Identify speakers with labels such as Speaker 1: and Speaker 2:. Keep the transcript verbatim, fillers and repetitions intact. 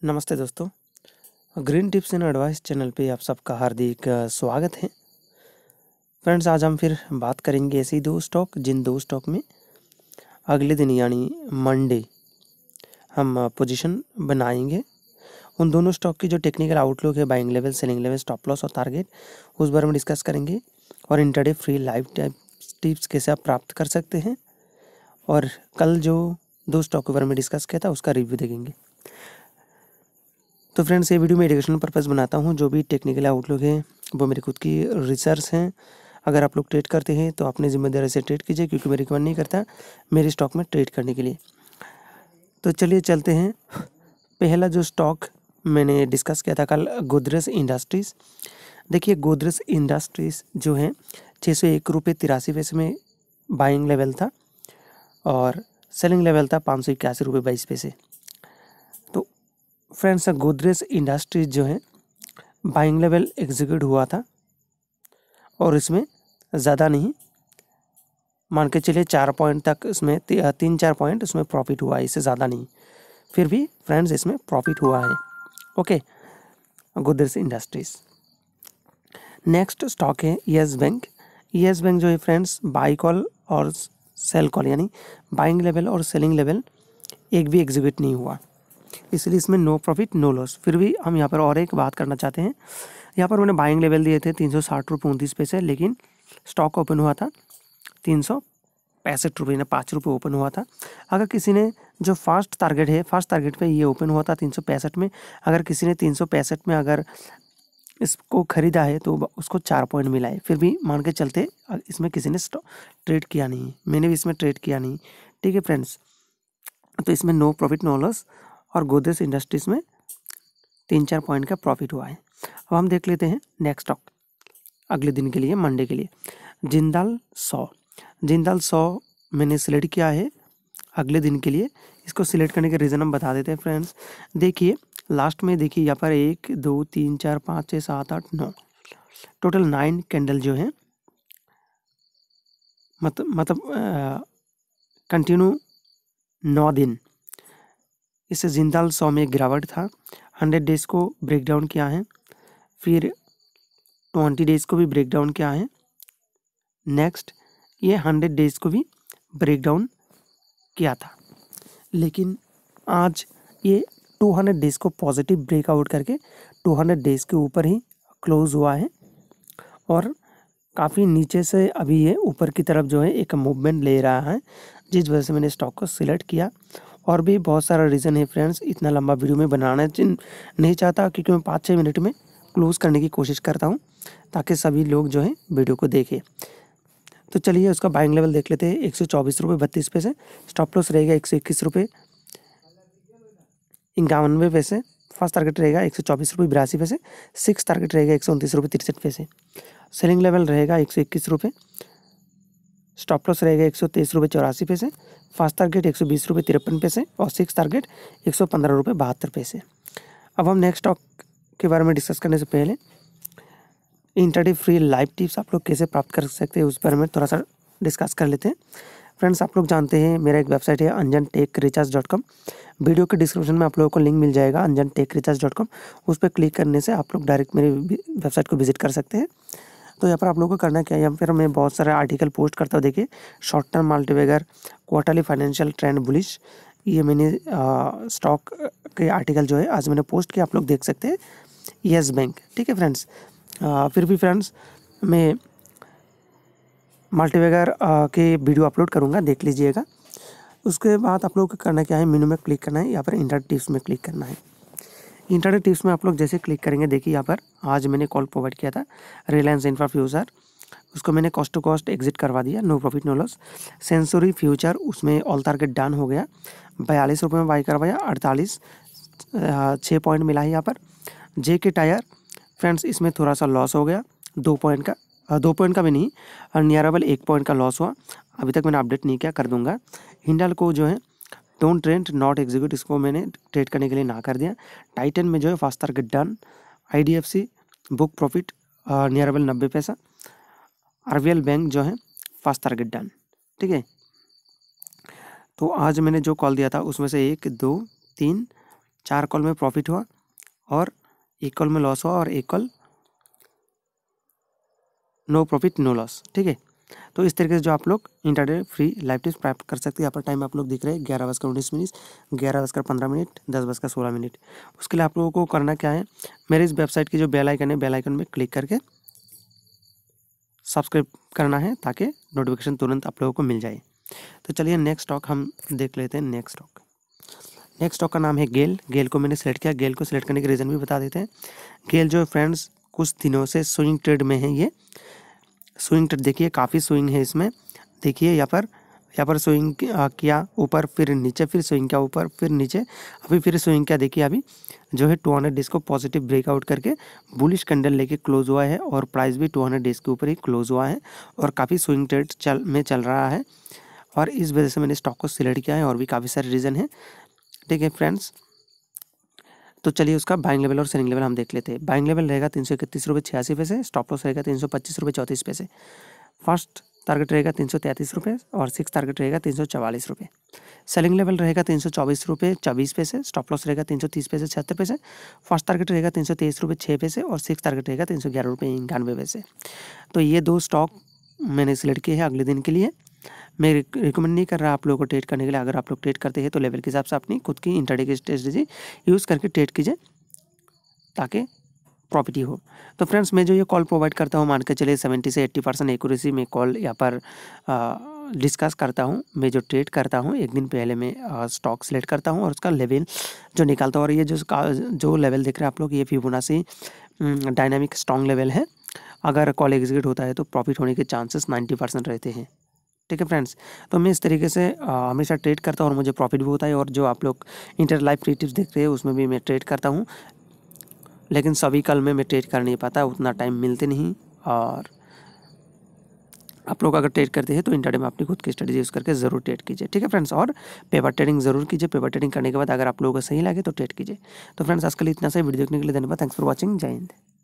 Speaker 1: नमस्ते दोस्तों, green tips and advice channel पे आप सबका हार्दिक अ, स्वागत है। फ्रेंड्स, आज हम फिर बात करेंगे ऐसी दो स्टॉक जिन दो स्टॉक में अगले दिन यानी मंडे हम पोजीशन बनाएंगे। उन दोनों स्टॉक की जो टेक्निकल आउटलुक है, buying level, selling level, stop loss और टारगेट, उस बारे में डिस्कस करेंगे। और इंट्राडे फ्री लाइव टिप्स कैसे आप प्राप्त कर सकते हैं, और कल जो दो स्टॉक के बारे में डिस्कस किया था उसका रिव्यू देखेंगे। तो फ्रेंड्स, ये वीडियो मैं एजुकेशनल पर्पज़ बनाता हूँ। जो भी टेक्निकल आउटलुक है वो मेरी खुद की रिसर्च हैं। अगर आप लोग ट्रेड करते हैं तो अपनी जिम्मेदारी से ट्रेड कीजिए, क्योंकि मैं रिकमेंड नहीं करता मेरे स्टॉक में ट्रेड करने के लिए। तो चलिए चलते हैं। पहला जो स्टॉक मैंने डिस्कस किया था कल, गोदरेज इंडस्ट्रीज़। देखिए, गोदरेज इंडस्ट्रीज़ जो है छः सौ एक रुपये तिरासी पैसे में बाइंग लेवल था और सेलिंग लेवल था पाँच सौ इक्यासी रुपये बाईस पैसे। तो फ्रेंड्स, गोदरेज इंडस्ट्रीज जो है बाइंग लेवल एग्जीक्यूट हुआ था और इसमें ज़्यादा नहीं, मान के चलिए चार पॉइंट तक इसमें तीन चार पॉइंट इसमें प्रॉफिट हुआ है, इससे ज़्यादा नहीं। फिर भी फ्रेंड्स इसमें प्रॉफिट हुआ है। Okay, Godrej Industries. Next stock है येस बैंक। येस बैंक जो है फ्रेंड्स, बाई कॉल और सेल कॉल यानी बाइंग लेवल और सेलिंग लेवल एक भी एग्जीक्यूट नहीं हुआ, इसलिए इसमें नो प्रॉफिट नो लॉस। फिर भी हम यहाँ पर और एक बात करना चाहते हैं। यहाँ पर मैंने बाइंग लेवल दिए थे तीन सौ साठ रुपये उनतीस पैसे, लेकिन स्टॉक ओपन हुआ था तीन सौ पैंसठ रुपये, पाँच रुपये ओपन हुआ था। अगर किसी ने जो फास्ट टारगेट है, फास्ट टारगेट पे ये ओपन हुआ था तीन सौ पैंसठ में, अगर किसी ने तीन सौ पैंसठ में अगर इसको ख़रीदा है तो उसको चार पॉइंट मिला है। फिर भी मान के चलते इसमें किसी ने ट्रेड किया नहीं, मैंने भी इसमें ट्रेड किया नहीं। ठीक है फ्रेंड्स, तो इसमें नो प्रॉफिट नो लॉस और गोदरेज इंडस्ट्रीज़ में तीन चार पॉइंट का प्रॉफिट हुआ है। अब हम देख लेते हैं नेक्स्ट स्टॉक अगले दिन के लिए, मंडे के लिए। जिंदाल सौ। जिंदाल सौ मैंने सिलेक्ट किया है अगले दिन के लिए। इसको सिलेक्ट करने के रीज़न हम बता देते हैं फ्रेंड्स। देखिए लास्ट में, देखिए यहाँ पर एक दो तीन चार पाँच छः सात आठ नौ, टोटल नाइन कैंडल जो है, मतलब मतलब कंटिन्यू नौ दिन इससे जिंदाल सौ में गिरावट था। हंड्रेड डेज़ को ब्रेक डाउन किया है, फिर ट्वेंटी डेज़ को भी ब्रेक डाउन किया है, नेक्स्ट ये हंड्रेड डेज़ को भी ब्रेक डाउन किया था। लेकिन आज ये टू हंड्रेड डेज़ को पॉजिटिव ब्रेकआउट करके टू हंड्रेड डेज़ के ऊपर ही क्लोज हुआ है और काफ़ी नीचे से अभी ये ऊपर की तरफ जो है एक मूवमेंट ले रहा है, जिस वजह से मैंने स्टॉक को सिलेक्ट किया। और भी बहुत सारा रीज़न है फ्रेंड्स, इतना लंबा वीडियो में बनाना नहीं चाहता, क्योंकि मैं पाँच छः मिनट में क्लोज़ करने की कोशिश करता हूँ ताकि सभी लोग जो है वीडियो को देखें। तो चलिए उसका बाइंग लेवल देख लेते हैं। एक सौ चौबीस रुपये बत्तीस पैसे, स्टॉप लॉस रहेगा एक सौ इक्कीस रुपये इक्यानवे पैसे, फर्स्ट टारगेट रहेगा एक सौ चौबीस रुपये बिरासी पैसे, सिक्स टारगेट रहेगा एक सौ उनतीस रुपये तिरसठ पैसे, सेलिंग लेवल रहेगा एक सौ इक्कीस रुपये, स्टॉप लॉस रहेगा एक सौ तेईस रुपये चौरासी पैसे, फास्ट टारगेट एक सौ बीस रुपये तिरपन पैसे और सिक्स टारगेट एक सौ पंद्रह रुपये बहत्तर पैसे। अब हम नेक्स्ट स्टॉक के बारे में डिस्कस करने से पहले इंट्राडे फ्री लाइव टिप्स आप लोग कैसे प्राप्त कर सकते हैं उस बारे में थोड़ा सा डिस्कस कर लेते हैं। फ्रेंड्स, आप लोग जानते हैं मेरा एक वेबसाइट है Anjan tech recharge dot com. Video के डिस्क्रिप्शन में आप लोगों को लिंक मिल जाएगा Anjan tech recharge dot com. उस पर क्लिक करने से आप लोग डायरेक्ट मेरे वेबसाइट को विजिट कर सकते हैं। तो यहाँ पर आप लोगों को करना क्या है, यहाँ पर मैं बहुत सारे आर्टिकल पोस्ट करता हूँ। देखिए, short term multibagger, quarterly financial trend bullish, ये मैंने स्टॉक के आर्टिकल जो है आज मैंने पोस्ट किया, आप लोग देख सकते हैं। येस बैंक, ठीक है फ्रेंड्स। फिर भी फ्रेंड्स, मैं मल्टीबैगर के वीडियो अपलोड करूँगा, देख लीजिएगा। उसके बाद आप लोगों को करना क्या है, मेनू में क्लिक करना है, यहाँ पर इंट्राडे टिप्स में क्लिक करना है। इंट्राडे टिप्स में आप लोग जैसे क्लिक करेंगे, देखिए यहाँ पर आज मैंने कॉल प्रोवाइड किया था रिलायंस इंफ्रा फ्यूचर, उसको मैंने कॉस्ट टू कॉस्ट एग्जिट करवा दिया, no profit no loss. Century future, उसमें ऑल टारगेट डन हो गया, बयालीस रुपये में बाई करवाया, अड़तालीस छः पॉइंट मिला है यहाँ पर। जे के टायर फ्रेंड्स, इसमें थोड़ा सा लॉस हो गया, दो पॉइंट का दो पॉइंट का भी नहीं और नियरेबल एक पॉइंट का लॉस हुआ। अभी तक मैंने अपडेट नहीं किया, कर दूंगा। हिंडाल्को जो है डोंट ट्रेड नॉट एग्जीक्यूट, इसको मैंने ट्रेड करने के लिए ना कर दिया। टाइटन में जो है fast target done. IDFC book profit नियरेबल नब्बे पैसा। आरबीएल बैंक जो है फास्ट टारगेट डन, ठीक है। तो आज मैंने जो कॉल दिया था उसमें से एक दो तीन चार कॉल में प्रॉफिट हुआ और एक कॉल में लॉस हुआ और एक call no profit no loss. ठीक है, तो इस तरीके से जो आप लोग इंट्राडे फ्री लाइव टिप्स प्राप्त कर सकते हैं। यहाँ पर टाइम आप लोग दिख रहे हैं ग्यारह बजकर उन्नीस मिनट, ग्यारह बजकर पंद्रह मिनट, दस बजकर सोलह मिनट। उसके लिए आप लोगों को करना क्या है, मेरे इस वेबसाइट की जो बेल आइकन है, बेल आइकन में क्लिक करके सब्सक्राइब करना है ताकि नोटिफिकेशन तुरंत आप लोगों को मिल जाए। तो चलिए नेक्स्ट स्टॉक हम देख लेते हैं। नेक्स्ट स्टॉक नेक्स्ट स्टॉक का नाम है गेल। गेल को मैंने सेलेक्ट किया। गेल को सिलेक्ट करने के रीज़न भी बता देते हैं। गेल जो फ्रेंड्स कुछ दिनों से स्विंग ट्रेड में है। ये स्विंग ट्रेड देखिए, काफ़ी स्विंग है इसमें। देखिए यहाँ पर यहाँ पर स्विंग किया ऊपर, फिर नीचे, फिर स्विंग किया ऊपर, फिर नीचे, अभी फिर स्विंग किया। देखिए अभी जो है टू हंड्रेड डेज को पॉजिटिव ब्रेकआउट करके बुलिश कैंडल लेके क्लोज हुआ है और प्राइस भी टू हंड्रेड डेज के ऊपर ही क्लोज हुआ है और काफ़ी स्विंग ट्रेड चल में चल रहा है और इस वजह से मैंने स्टॉक को सिलेक्ट किया है और भी काफ़ी सारे रीज़न है। ठीक है फ्रेंड्स, तो चलिए उसका बाइंग लेवल और सेलिंग लेवल हम देख लेते हैं। बाइंग लेवल रहेगा तीन सौ इकतीस रुपये छियासी पैसे, स्टॉप लॉस रहेगा तीन सौ पच्चीस रुपये चौंतीस पैसे, फर्स्ट टारगेट रहेगा तीन सौ तैंतीस रुपये और सिक्स टारगेट रहेगा तीन सौ चवालीस रुपये। सेलिंग लेवल रहेगा तीन सौ चौबीस रुपये चौबीस पैसे, स्टॉप लॉस रहेगा तीन सौ तीस पैसे छिहत्तर पैसे, फर्स्ट टारगेट रहेगा तीन सौ तेईस रुपये छः पैसे और सिक्स टारगेट रहेगा तीन सौ ग्यारह रुपये इक्यानवे पैसे। तो ये दो स्टॉक मैंने सिलेक्ट किए हैं अगले दिन के लिए। मैं रिकमेंड नहीं कर रहा आप लोगों को ट्रेड करने के लिए। अगर आप लोग ट्रेड करते हैं तो लेवल के हिसाब से अपनी खुद की इंट्राडे की स्ट्रेटजी यूज़ करके ट्रेड कीजिए ताकि प्रॉफिट ही हो। तो फ्रेंड्स मैं जो ये कॉल प्रोवाइड करता हूँ, मान के चलिए सेवेंटी से एट्टी परसेंट एक्यूरेसी में कॉल यहाँ पर डिस्कस करता हूँ। मैं जो ट्रेड करता हूँ एक दिन पहले मैं स्टॉक सेलेक्ट करता हूँ और उसका लेवल जो निकालता हूँ। और ये जो जो लेवल देख रहे हैं आप लोग, ये फिबोनाची डायनामिक स्ट्रॉन्ग लेवल है। अगर कॉल एग्जीक्यूट होता है तो प्रॉफिट होने के चांसेस नाइन्टी परसेंट रहते हैं। ठीक है फ्रेंड्स, तो मैं इस तरीके से आ, हमेशा ट्रेड करता हूँ और मुझे प्रॉफिट भी होता है। और जो आप लोग इंटर लाइव फ्री टिप्स देख रहे हैं उसमें भी मैं ट्रेड करता हूँ, लेकिन सभी कल में मैं ट्रेड कर नहीं पाता, उतना टाइम मिलते नहीं। और आप लोग अगर ट्रेड करते हैं तो इंट्राडे में अपनी खुद की स्ट्रेटजी यूज़ करके ज़रूर ट्रेड कीजिए। ठीक है फ्रेंड्स, और पेपर ट्रेडिंग ज़रूर कीजिए। पेपर ट्रेडिंग करने के बाद अगर आप लोगों को सही लगे तो ट्रेड कीजिए। तो फ्रेंड्स आज के लिए इतना सा वीडियो देखने के लिए धन्यवाद। Thanks for watching. जय हिंद।